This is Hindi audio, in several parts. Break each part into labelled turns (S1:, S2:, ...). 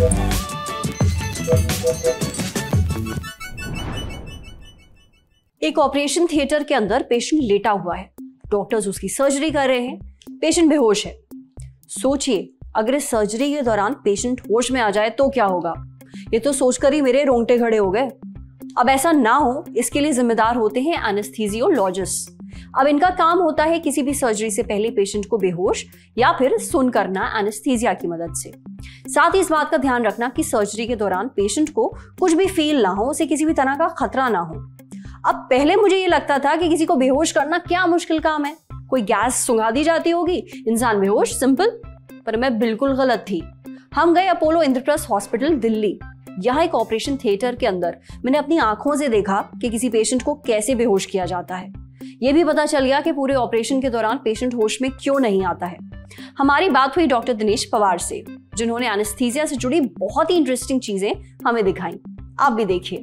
S1: एक ऑपरेशन थिएटर के अंदर पेशेंट लेटा हुआ है, डॉक्टर्स उसकी सर्जरी कर रहे हैं, पेशेंट बेहोश है। सोचिए अगर इस सर्जरी के दौरान पेशेंट होश में आ जाए तो क्या होगा। ये तो सोचकर ही मेरे रोंगटे खड़े हो गए। अब ऐसा ना हो इसके लिए जिम्मेदार होते हैं एनेस्थीसियोलॉजिस्ट। अब इनका काम होता है किसी भी सर्जरी से पहले पेशेंट को बेहोश या फिर सुन करना एनेस्थीसिया की मदद से। साथ ही इस बात का ध्यान रखना कि सर्जरी के दौरान पेशेंट को कुछ भी फील ना हो, उसे किसी भी तरह का खतरा ना हो। अब पहले मुझे ये लगता था कि किसी को बेहोश करना क्या मुश्किल काम है, कोई गैस सुंघा दी जाती होगी, इंसान बेहोश, सिंपल। पर मैं बिल्कुल गलत थी। हम गए अपोलो इंद्रप्रस्थ हॉस्पिटल दिल्ली। यहाँ एक ऑपरेशन थिएटर के अंदर मैंने अपनी आंखों से देखा कि किसी पेशेंट को कैसे बेहोश किया जाता है। यह भी पता चल गया कि पूरे ऑपरेशन के दौरान पेशेंट होश में क्यों नहीं आता है। हमारी बात हुई डॉक्टर दिनेश पवार से, जिन्होंने एनेस्थीसिया से जुड़ी बहुत ही इंटरेस्टिंग चीजें हमें दिखाई। आप भी देखिए।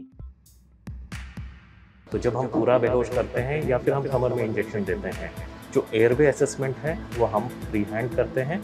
S2: तो जब हम पूरा बेहोश करते हैं या फिर हम कमर में इंजेक्शन देते हैं, जो एयरवे असेसमेंट है वो हम फ्री हैंड करते हैं।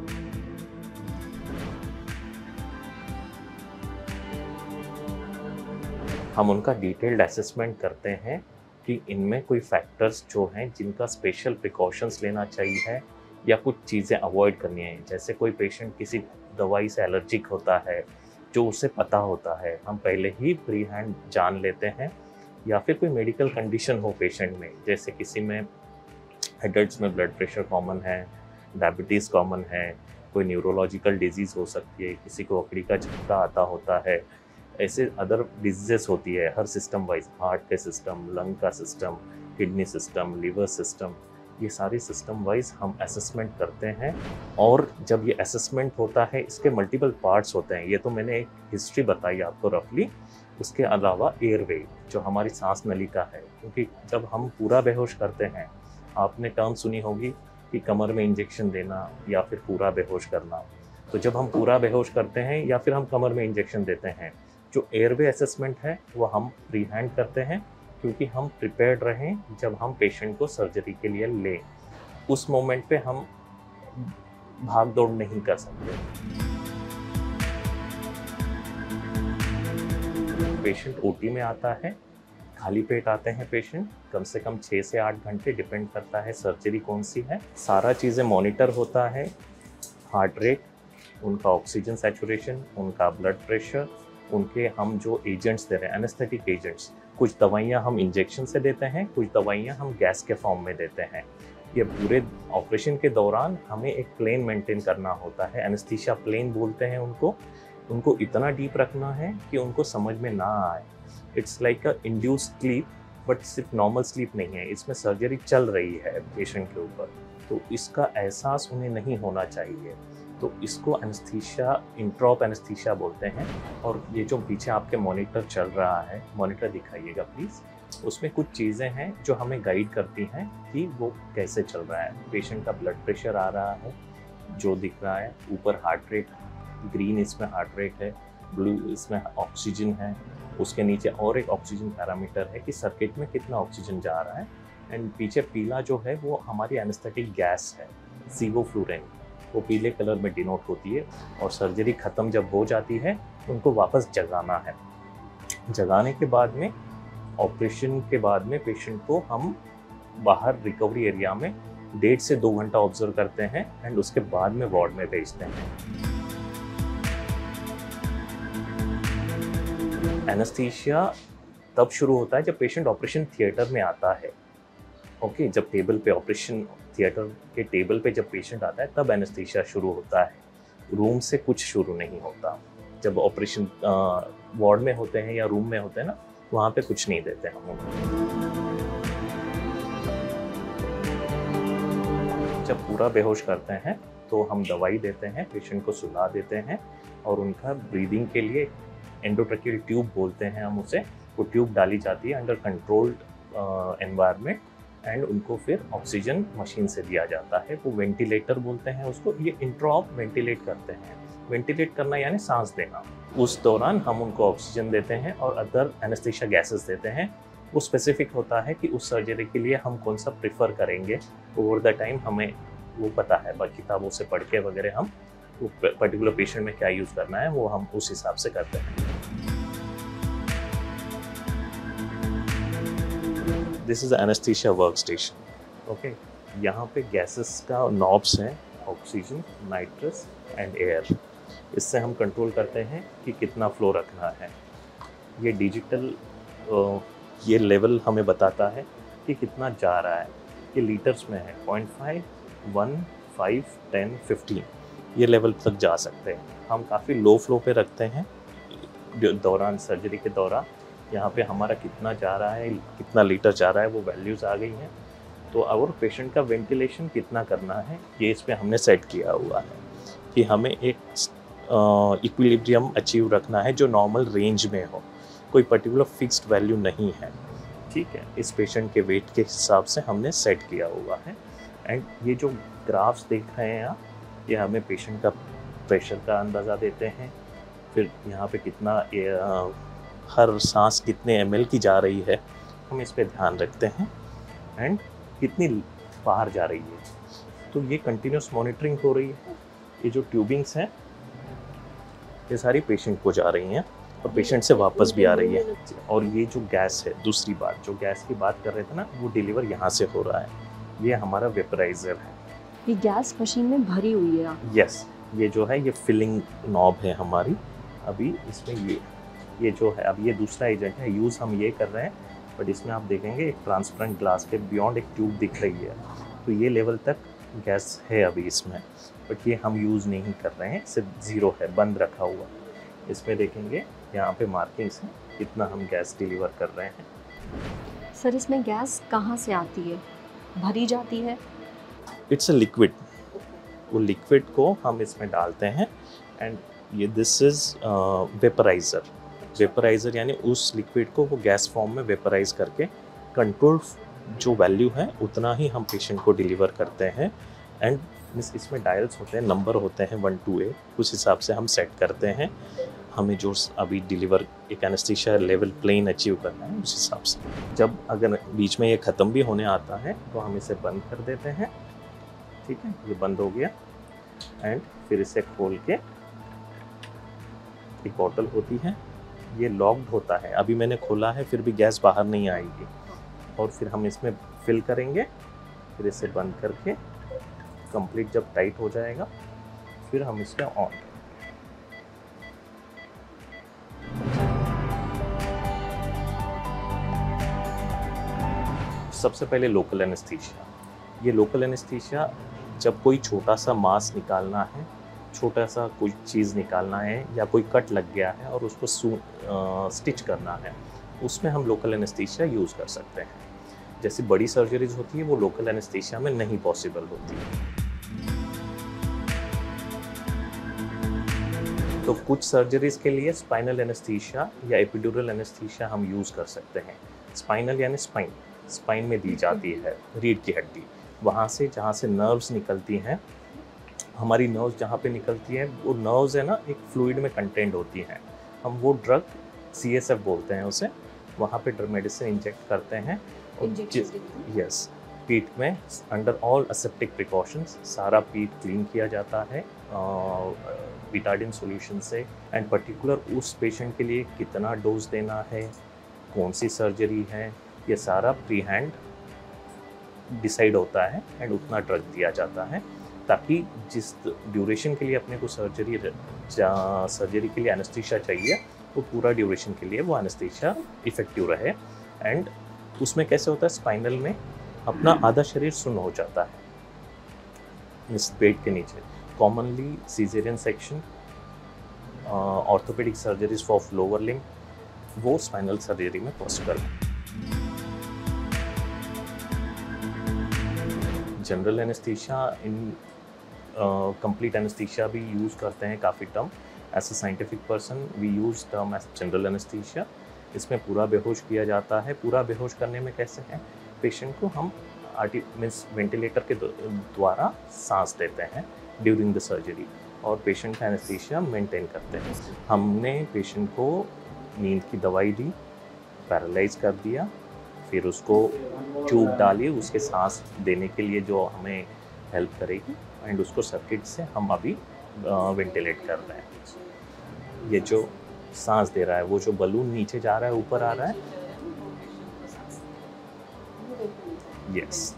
S2: हम उनका डिटेल्ड असेसमेंट करते हैं कि इनमें कोई फैक्टर्स जो हैं जिनका स्पेशल प्रिकॉशंस लेना चाहिए है या कुछ चीज़ें अवॉइड करनी है। जैसे कोई पेशेंट किसी दवाई से एलर्जिक होता है, जो उसे पता होता है, हम पहले ही फ्री हैंड जान लेते हैं। या फिर कोई मेडिकल कंडीशन हो पेशेंट में, जैसे किसी में एडल्ट्स में ब्लड प्रेशर कॉमन है, डायबिटीज़ कॉमन है, कोई न्यूरोलॉजिकल डिजीज़ हो सकती है, किसी को अकड़ी का झटका आता होता है, ऐसे अदर डिजीजेस होती है हर सिस्टम वाइज, हार्ट के सिस्टम, लंग का system, kidney system, liver system, ये सारे सिस्टम वाइज हम असेसमेंट करते हैं। और जब ये असेसमेंट होता है इसके मल्टीपल पार्ट्स होते हैं। ये तो मैंने एक हिस्ट्री बताई आपको रफली। उसके अलावा एयरवे जो हमारी सांस नलिका है, क्योंकि जब हम पूरा बेहोश करते हैं, आपने टर्म सुनी होगी कि कमर में इंजेक्शन देना या फिर पूरा बेहोश करना। तो जब हम पूरा बेहोश करते हैं या फिर हम कमर में इंजेक्शन देते हैं, जो एयरवे असेसमेंट है वो हम फ्री हैंड करते हैं, क्योंकि हम प्रिपेयर्ड रहें जब हम पेशेंट को सर्जरी के लिए लें। उस मोमेंट पे हम भाग दौड़ नहीं कर सकते। पेशेंट ओटी में आता है, खाली पेट आते हैं पेशेंट, कम से कम 6 से 8 घंटे, डिपेंड करता है सर्जरी कौन सी है। सारा चीज़ें मॉनिटर होता है, हार्ट रेट, उनका ऑक्सीजन सैचुरेशन, उनका ब्लड प्रेशर, उनके हम जो एजेंट्स दे रहे हैं, एनेस्थेटिक एजेंट्स, कुछ दवाइयाँ हम इंजेक्शन से देते हैं, कुछ दवाइयाँ हम गैस के फॉर्म में देते हैं। ये पूरे ऑपरेशन के दौरान हमें एक प्लेन मेंटेन करना होता है, एनेस्थीसिया प्लेन बोलते हैं उनको इतना डीप रखना है कि उनको समझ में ना आए। It's like a induced sleep, but सिर्फ नॉर्मल स्लीप नहीं है, इसमें सर्जरी चल रही है पेशेंट के ऊपर, तो इसका एहसास उन्हें नहीं होना चाहिए। तो इसको एनेस्थीसिया, इंट्रॉप एनेस्थीसिया बोलते हैं। और ये जो पीछे आपके मॉनिटर चल रहा है, मॉनिटर दिखाइएगा प्लीज़, उसमें कुछ चीज़ें हैं जो हमें गाइड करती हैं कि वो कैसे चल रहा है। पेशेंट का ब्लड प्रेशर आ रहा है जो दिख रहा है, ऊपर हार्ट रेट, ग्रीन इसमें हार्ट रेट है, ब्लू इसमें ऑक्सीजन है, उसके नीचे और एक ऑक्सीजन पैरामीटर है कि सर्किट में कितना ऑक्सीजन जा रहा है, एंड पीछे पीला जो है वो हमारी एनेस्थेटिक गैस है, सीवोफ्लूरेन, वो पीले कलर में डिनोट होती है। और सर्जरी ख़त्म जब हो जाती है उनको वापस जगाना है। जगाने के बाद में, ऑपरेशन के बाद में पेशेंट को हम बाहर रिकवरी एरिया में 1.5 से 2 घंटा ऑब्जर्व करते हैं एंड उसके बाद में वार्ड में भेजते हैं। एनेस्थीसिया तब शुरू होता है जब पेशेंट ऑपरेशन थिएटर में आता है। ओके, जब टेबल पे, ऑपरेशन थिएटर के टेबल पे जब पेशेंट आता है तब एनेस्थीसिया शुरू होता है, रूम से कुछ शुरू नहीं होता। जब ऑपरेशन वार्ड में होते हैं या रूम में होते हैं ना, वहाँ पे कुछ नहीं देते हम उनको। जब पूरा बेहोश करते हैं तो हम दवाई देते हैं, पेशेंट को सुला देते हैं और उनका ब्रीदिंग के लिए एंडोट्रैकियल ट्यूब बोलते हैं हम उसे, वो ट्यूब डाली जाती है अंडर कंट्रोल्ड एनवायरनमेंट एंड उनको फिर ऑक्सीजन मशीन से दिया जाता है, वो वेंटिलेटर बोलते हैं उसको। ये इंट्रॉप वेंटिलेट करते हैं, वेंटिलेट करना यानी सांस देना। उस दौरान हम उनको ऑक्सीजन देते हैं और अदर एनेस्थीसिया गैसेस देते हैं। वो स्पेसिफिक होता है कि उस सर्जरी के लिए हम कौन सा प्रेफर करेंगे। ओवर द टाइम हमें वो पता है, किताबों से पढ़ के वगैरह हम वो पर्टिकुलर पेशेंट में क्या यूज़ करना है वो हम उस हिसाब से करते हैं। This is anaesthesia work station. Okay, यहाँ पे गैसेस का नॉब्स हैं, ऑक्सीजन, नाइट्रस एंड एयर। इससे हम कंट्रोल करते हैं कि कितना फ्लो रखना है। ये डिजिटल ये लेवल हमें बताता है कि कितना जा रहा है। ये लीटर्स में है, 0.5, 1, 5, 10, 15 ये लेवल तक जा सकते हैं। हम काफ़ी लो फ्लो पे रखते हैं दौरान सर्जरी के दौरान। यहाँ पे हमारा कितना जा रहा है, कितना लीटर जा रहा है, वो वैल्यूज़ आ गई हैं। तो और पेशेंट का वेंटिलेशन कितना करना है ये इस पर हमने सेट किया हुआ है कि हमें एक इक्विलिब्रियम अचीव रखना है जो नॉर्मल रेंज में हो, कोई पर्टिकुलर फिक्स्ड वैल्यू नहीं है। ठीक है, इस पेशेंट के वेट के हिसाब से हमने सेट किया हुआ है। एंड ये जो ग्राफ्स देख रहे हैं आप, ये हमें पेशेंट का प्रेशर का अंदाज़ा देते हैं। फिर यहाँ पे कितना हर सांस कितने ml की जा रही है, हम इस पे ध्यान रखते हैं। एंड कितनी बाहर जा रही है, तो ये कंटिन्यूस मॉनिटरिंग हो रही है। ये जो ट्यूबिंग्स हैं ये सारी पेशेंट को जा रही हैं और पेशेंट से वापस भी आ रही है। और ये जो गैस है, दूसरी बात जो गैस की बात कर रहे थे ना, वो डिलीवर यहाँ से हो रहा है। ये हमारा वेपराइजर है।
S1: ये गैस मशीन में भरी हुई है।
S2: यस, ये जो है ये फिलिंग नॉब है हमारी। अभी इसमें ये जो है, अब ये दूसरा एजेंट है, यूज़ हम ये कर रहे हैं, बट इसमें आप देखेंगे एक ट्रांसपेरेंट ग्लास के बियॉन्ड एक ट्यूब दिख रही है। तो ये लेवल तक गैस है अभी इसमें, बट ये हम यूज़ नहीं कर रहे हैं, सिर्फ ज़ीरो है, बंद रखा हुआ। इसमें देखेंगे यहाँ पे मार्किंग्स हैं कितना हम गैस डिलीवर कर रहे हैं।
S1: सर, इसमें गैस कहाँ से आती है, भरी जाती है?
S2: It's a liquid. वो लिक्विड को हम इसमें डालते हैं एंड ये दिस इज़ वेपराइज़र। वेपराइज़र यानी उस लिक्विड को वो गैस फॉर्म में वेपराइज करके कंट्रोल जो वैल्यू है उतना ही हम पेशेंट को डिलीवर करते हैं। एंड इसमें डायल्स होते हैं, नंबर होते हैं 1 to 8, उस हिसाब से हम सेट करते हैं। हमें जो अभी डिलीवर एक एनेस्थीसिया लेवल प्लेन अचीव करना है उस हिसाब से। जब अगर बीच में ये ख़त्म भी होने आता है तो हम इसे बंद कर देते हैं। ठीक है, ये बंद हो गया। एंड फिर इसे खोल के एक बॉटल होती है, ये लॉक्ड होता है। अभी मैंने खोला है फिर भी गैस बाहर नहीं आएगी। और फिर हम इसमें फिल करेंगे, फिर इसे बंद करके कंप्लीट जब टाइट हो जाएगा फिर हम इसे ऑन। सबसे पहले लोकल एनेस्थीसिया। ये लोकल एनेस्थीसिया जब कोई छोटा सा मांस निकालना है, छोटा सा कोई चीज़ निकालना है या कोई कट लग गया है और उसको स्टिच करना है, उसमें हम लोकल एनेस्थीसिया यूज़ कर सकते हैं। जैसी बड़ी सर्जरीज होती है वो लोकल एनेस्थीसिया में नहीं पॉसिबल होती है। तो कुछ सर्जरीज के लिए स्पाइनल एनेस्थीसिया या एपिड्यूरल एनेस्थीसिया हम यूज़ कर सकते हैं। स्पाइनल यानी स्पाइन में दी जाती है, रीढ़ की हड्डी, वहाँ से जहाँ से नर्व्स निकलती हैं। हमारी नर्व्स जहाँ पे निकलती हैं वो नर्व्स है ना, एक फ्लूइड में कंटेंट होती हैं। हम वो ड्रग CSF बोलते हैं उसे, वहाँ पे ड्रग मेडिसिन इंजेक्ट करते हैं। यस, पीठ में अंडर ऑल असेप्टिक प्रिकॉशंस सारा पीठ क्लीन किया जाता है बीटाडिन सॉल्यूशन से। एंड पर्टिकुलर उस पेशेंट के लिए कितना डोज देना है, कौन सी सर्जरी है, ये सारा प्री हैंड डिसाइड होता है एंड उतना ड्रग दिया जाता है, ताकि जिस ड्यूरेशन के लिए अपने को सर्जरी के लिए एनेस्थीसिया चाहिए वो पूरा ड्यूरेशन के लिए वो एनेस्थीसिया इफेक्टिव रहे। एंड उसमें कैसे होता है, स्पाइनल में अपना आधा शरीर सुन्न हो जाता है इस पेट के नीचे। Commonly caesarean section, orthopaedic surgeries for lower limb, वो स्पाइनल सर्जरी में पॉसिबल है। जनरल एनेस्थीसिया इन कंप्लीट एनेस्थीसिया भी यूज़ करते हैं काफ़ी term. As a scientific person we use term as general anaesthesia. इसमें पूरा बेहोश किया जाता है। पूरा बेहोश करने में कैसे है, पेशेंट को हम मीन्स वेंटिलेटर के द्वारा सांस देते हैं ड्यूरिंग द सर्जरी और पेशेंट का एनेस्थीसिया मेंटेन करते हैं। हमने पेशेंट को नींद की दवाई दी, पैरालाइज कर दिया, फिर उसको ट्यूब डाली उसके सांस देने के लिए जो हमें हेल्प करेगी, एंड उसको सर्किट से हम अभी वेंटिलेट कर रहे हैं। ये जो सांस दे रहा है, वो जो बलून नीचे जा रहा है ऊपर आ रहा है, यस।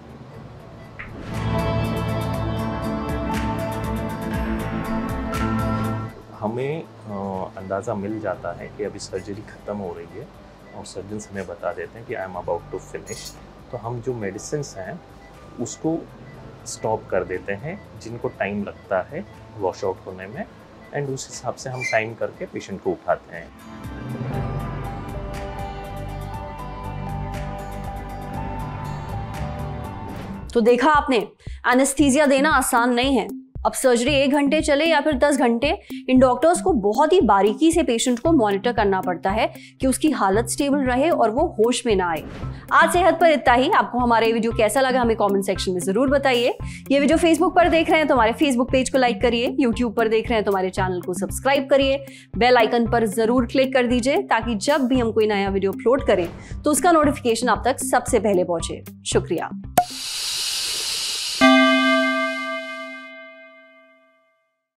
S2: हमें अंदाज़ा मिल जाता है कि अभी सर्जरी ख़त्म हो रही है और सर्जन्स हमें बता देते हैं कि I am about to finish, तो हम जो मेडिसिन्स हैं उसको स्टॉप कर देते हैं जिनको टाइम लगता है वॉश आउट होने में, एंड उस हिसाब से हम टाइम करके पेशेंट को उठाते हैं।
S1: तो देखा आपने, एनेस्थीसिया देना आसान नहीं है। अब सर्जरी 1 घंटे चले या फिर 10 घंटे, इन डॉक्टर्स को बहुत ही बारीकी से पेशेंट को मॉनिटर करना पड़ता है कि उसकी हालत स्टेबल रहे और वो होश में ना आए। आज सेहत पर इतना ही। आपको हमारा ये वीडियो कैसा लगा हमें कमेंट सेक्शन में जरूर बताइए। ये वीडियो फेसबुक पर देख रहे हैं तो हमारे फेसबुक पेज को लाइक करिए, यूट्यूब पर देख रहे हैं तो हमारे चैनल को सब्सक्राइब करिए, बेल आइकन पर जरूर क्लिक कर दीजिए ताकि जब भी हम कोई नया वीडियो अपलोड करें तो उसका नोटिफिकेशन आप तक सबसे पहले पहुंचे। शुक्रिया।